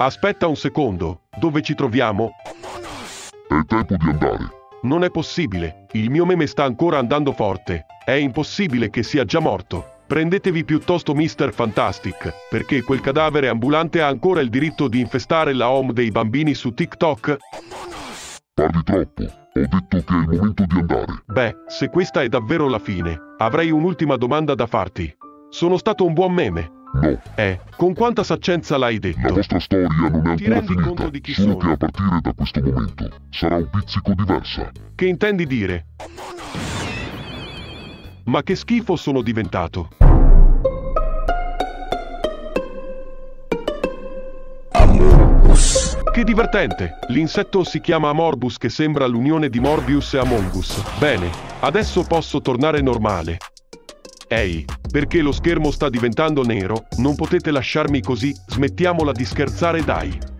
Aspetta un secondo, dove ci troviamo? È tempo di andare. Non è possibile, il mio meme sta ancora andando forte. È impossibile che sia già morto. Prendetevi piuttosto Mr. Fantastic, perché quel cadavere ambulante ha ancora il diritto di infestare la home dei bambini su TikTok. Parli troppo. Ho detto che è il momento di andare. Beh, se questa è davvero la fine, avrei un'ultima domanda da farti. Sono stato un buon meme? No, Con quanta saccenza l'hai la detto? vostra storia non è Ti ancora rendi conto di chi finita, solo sono? che a partire da questo momento sarà un pizzico diversa. Che intendi dire? Ma che schifo sono diventato? Che divertente! L'insetto si chiama Amorbus, che sembra l'unione di Morbius e Among Us. Bene, adesso posso tornare normale. Ehi, perché lo schermo sta diventando nero? Non potete lasciarmi così, smettiamola di scherzare dai.